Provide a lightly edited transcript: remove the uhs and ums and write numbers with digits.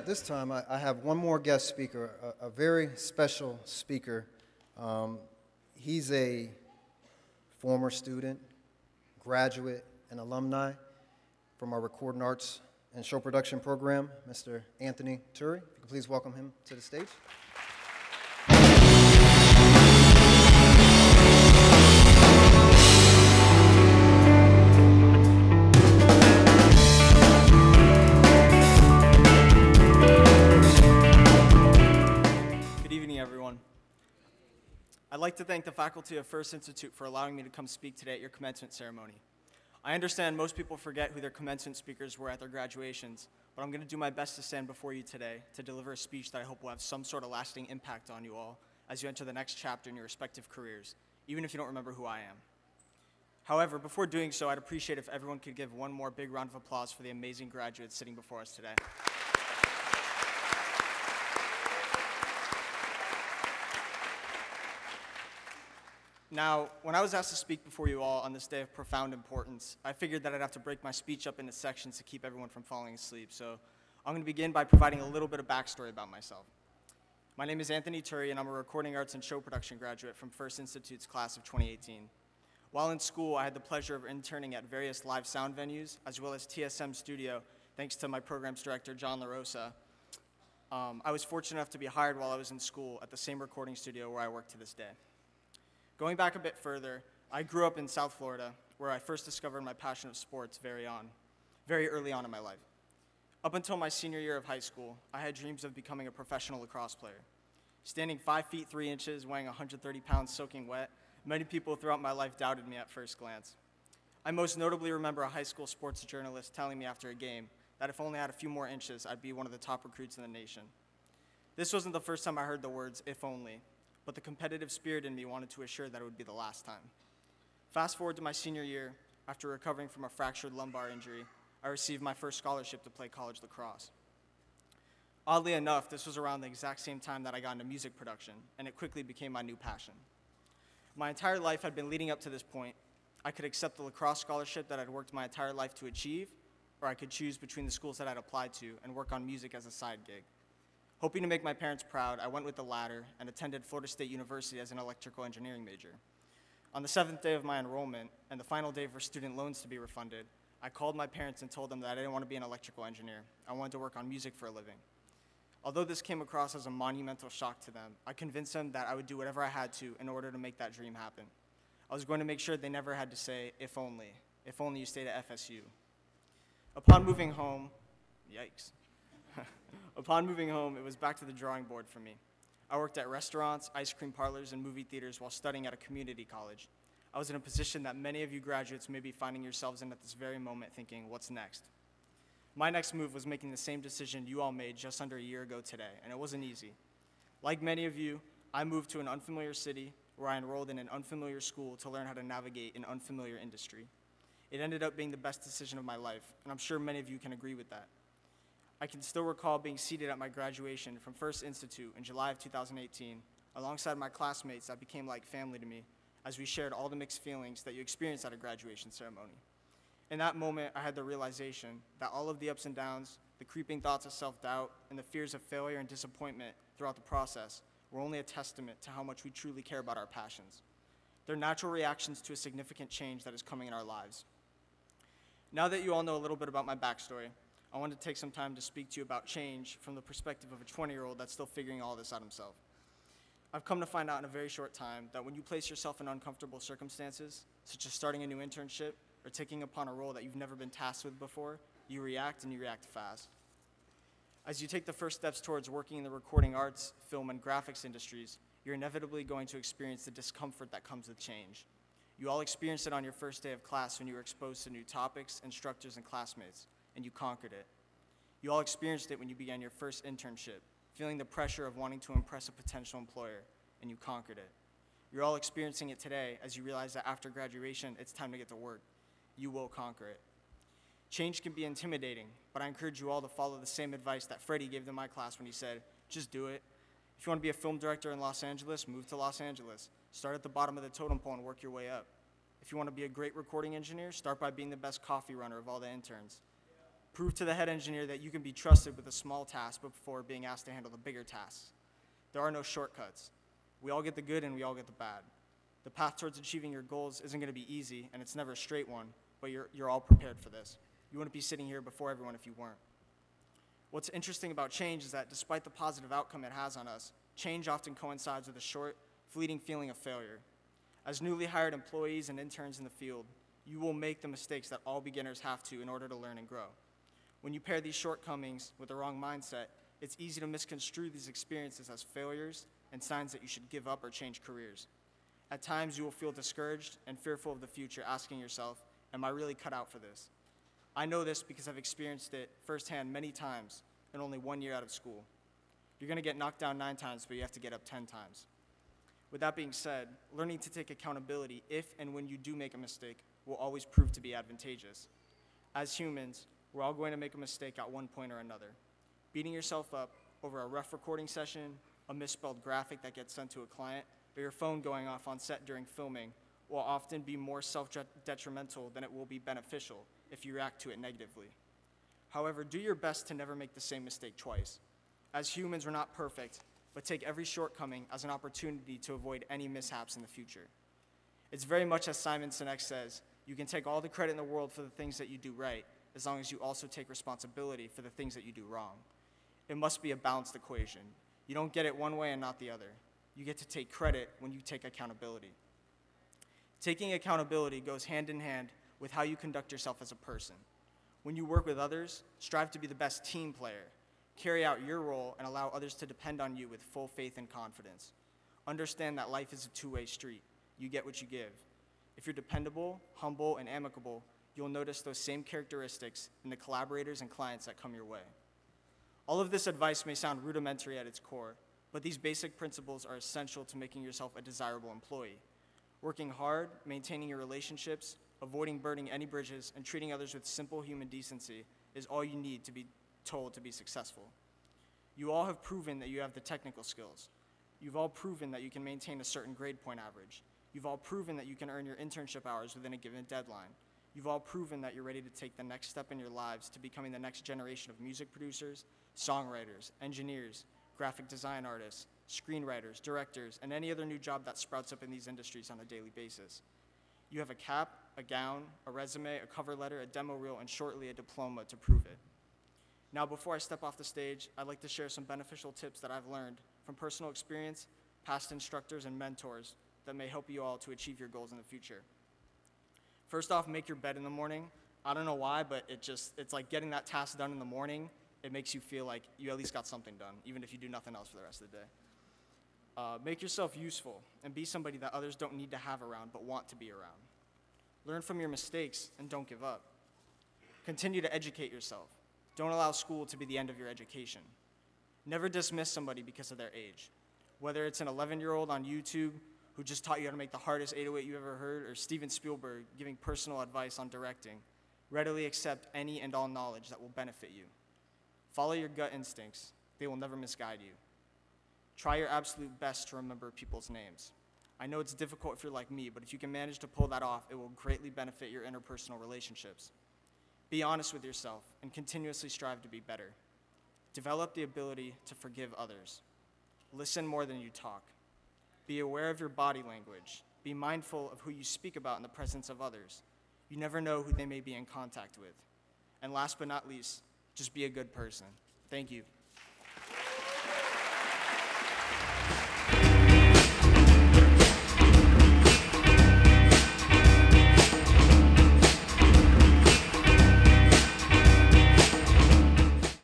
at this time, I have one more guest speaker, a very special speaker. He's a former student, graduate, and alumni from our Recording Arts and Show Production program, Mr. Anthony Turi. If you could please welcome him to the stage. I'd like to thank the faculty of F.I.R.S.T Institute for allowing me to come speak today at your commencement ceremony. I understand most people forget who their commencement speakers were at their graduations, but I'm going to do my best to stand before you today to deliver a speech that I hope will have some sort of lasting impact on you all as you enter the next chapter in your respective careers, even if you don't remember who I am. However, before doing so, I'd appreciate if everyone could give one more big round of applause for the amazing graduates sitting before us today. Now, when I was asked to speak before you all on this day of profound importance, I figured that I'd have to break my speech up into sections to keep everyone from falling asleep. So I'm going to begin by providing a little bit of backstory about myself. My name is Anthony Turi, and I'm a Recording Arts and Show Production graduate from F.I.R.S.T Institute's class of 2018. While in school, I had the pleasure of interning at various live sound venues, as well as TSM Studio, thanks to my program's director, John LaRosa. I was fortunate enough to be hired while I was in school at the same recording studio where I work to this day. Going back a bit further, I grew up in South Florida, where I first discovered my passion of sports very early on in my life. Up until my senior year of high school, I had dreams of becoming a professional lacrosse player. Standing 5 feet 3 inches, weighing 130 pounds, soaking wet, many people throughout my life doubted me at first glance. I most notably remember a high school sports journalist telling me after a game that if only I had a few more inches, I'd be one of the top recruits in the nation. This wasn't the first time I heard the words, "if only," but the competitive spirit in me wanted to assure that it would be the last time. Fast forward to my senior year, after recovering from a fractured lumbar injury, I received my first scholarship to play college lacrosse. Oddly enough, this was around the exact same time that I got into music production, and it quickly became my new passion. My entire life had been leading up to this point. I could accept the lacrosse scholarship that I'd worked my entire life to achieve, or I could choose between the schools that I'd applied to and work on music as a side gig. Hoping to make my parents proud, I went with the latter and attended Florida State University as an electrical engineering major. On the 7th day of my enrollment and the final day for student loans to be refunded, I called my parents and told them that I didn't want to be an electrical engineer. I wanted to work on music for a living. Although this came across as a monumental shock to them, I convinced them that I would do whatever I had to in order to make that dream happen. I was going to make sure they never had to say, if only you stayed at FSU. Upon moving home, yikes. Upon moving home, it was back to the drawing board for me. I worked at restaurants, ice cream parlors, and movie theaters while studying at a community college. I was in a position that many of you graduates may be finding yourselves in at this very moment thinking, what's next? My next move was making the same decision you all made just under a year ago today, and it wasn't easy. Like many of you, I moved to an unfamiliar city where I enrolled in an unfamiliar school to learn how to navigate an unfamiliar industry. It ended up being the best decision of my life, and I'm sure many of you can agree with that. I can still recall being seated at my graduation from F.I.R.S.T Institute in July of 2018, alongside my classmates that became like family to me, as we shared all the mixed feelings that you experience at a graduation ceremony. In that moment, I had the realization that all of the ups and downs, the creeping thoughts of self-doubt, and the fears of failure and disappointment throughout the process were only a testament to how much we truly care about our passions. They're natural reactions to a significant change that is coming in our lives. Now that you all know a little bit about my backstory, I wanted to take some time to speak to you about change from the perspective of a 20-year-old that's still figuring all this out himself. I've come to find out in a very short time that when you place yourself in uncomfortable circumstances, such as starting a new internship or taking upon a role that you've never been tasked with before, you react and you react fast. As you take the first steps towards working in the recording arts, film, and graphics industries, you're inevitably going to experience the discomfort that comes with change. You all experienced it on your first day of class when you were exposed to new topics, instructors, and classmates, and you conquered it. You all experienced it when you began your first internship, feeling the pressure of wanting to impress a potential employer, and you conquered it. You're all experiencing it today as you realize that after graduation, it's time to get to work. You will conquer it. Change can be intimidating, but I encourage you all to follow the same advice that Freddie gave to my class when he said, just do it. If you want to be a film director in Los Angeles, move to Los Angeles. Start at the bottom of the totem pole and work your way up. If you want to be a great recording engineer, start by being the best coffee runner of all the interns. Prove to the head engineer that you can be trusted with a small task before being asked to handle the bigger tasks. There are no shortcuts. We all get the good and we all get the bad. The path towards achieving your goals isn't going to be easy, and it's never a straight one, but you're all prepared for this. You wouldn't be sitting here before everyone if you weren't. What's interesting about change is that despite the positive outcome it has on us, change often coincides with a short, fleeting feeling of failure. As newly hired employees and interns in the field, you will make the mistakes that all beginners have to in order to learn and grow. When you pair these shortcomings with the wrong mindset, it's easy to misconstrue these experiences as failures and signs that you should give up or change careers. At times, you will feel discouraged and fearful of the future, asking yourself, am I really cut out for this? I know this because I've experienced it firsthand many times in only 1 year out of school. You're going to get knocked down 9 times, but you have to get up 10 times. With that being said, learning to take accountability if and when you do make a mistake will always prove to be advantageous. As humans, we're all going to make a mistake at one point or another. Beating yourself up over a rough recording session, a misspelled graphic that gets sent to a client, or your phone going off on set during filming will often be more self-detrimental than it will be beneficial if you react to it negatively. However, do your best to never make the same mistake twice. As humans, we're not perfect, but take every shortcoming as an opportunity to avoid any mishaps in the future. It's very much as Simon Sinek says, you can take all the credit in the world for the things that you do right, as long as you also take responsibility for the things that you do wrong. It must be a balanced equation. You don't get it one way and not the other. You get to take credit when you take accountability. Taking accountability goes hand in hand with how you conduct yourself as a person. When you work with others, strive to be the best team player. Carry out your role and allow others to depend on you with full faith and confidence. Understand that life is a two-way street. You get what you give. If you're dependable, humble, and amicable, you'll notice those same characteristics in the collaborators and clients that come your way. All of this advice may sound rudimentary at its core, but these basic principles are essential to making yourself a desirable employee. Working hard, maintaining your relationships, avoiding burning any bridges, and treating others with simple human decency is all you need to be told to be successful. You all have proven that you have the technical skills. You've all proven that you can maintain a certain grade point average. You've all proven that you can earn your internship hours within a given deadline. You've all proven that you're ready to take the next step in your lives to becoming the next generation of music producers, songwriters, engineers, graphic design artists, screenwriters, directors, and any other new job that sprouts up in these industries on a daily basis. You have a cap, a gown, a resume, a cover letter, a demo reel, and shortly a diploma to prove it. Now, before I step off the stage, I'd like to share some beneficial tips that I've learned from personal experience, past instructors, and mentors that may help you all to achieve your goals in the future. First off, make your bed in the morning. I don't know why, but it's like getting that task done in the morning. It makes you feel like you at least got something done, even if you do nothing else for the rest of the day. Make yourself useful and be somebody that others don't need to have around but want to be around. Learn from your mistakes and don't give up. Continue to educate yourself. Don't allow school to be the end of your education. Never dismiss somebody because of their age. Whether it's an 11-year-old on YouTube who just taught you how to make the hardest 808 you ever heard, or Steven Spielberg giving personal advice on directing, readily accept any and all knowledge that will benefit you. Follow your gut instincts. They will never misguide you. Try your absolute best to remember people's names. I know it's difficult if you're like me, but if you can manage to pull that off, it will greatly benefit your interpersonal relationships. Be honest with yourself and continuously strive to be better. Develop the ability to forgive others. Listen more than you talk. Be aware of your body language. Be mindful of who you speak about in the presence of others. You never know who they may be in contact with. And last but not least, just be a good person. Thank you.